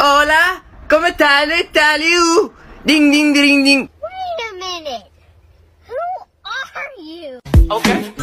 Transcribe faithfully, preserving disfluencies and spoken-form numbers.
Hola, ¿cómo estás? ¿Está Liu? Ding, ding, ding, ding. Wait a minute. Who are you? Okay.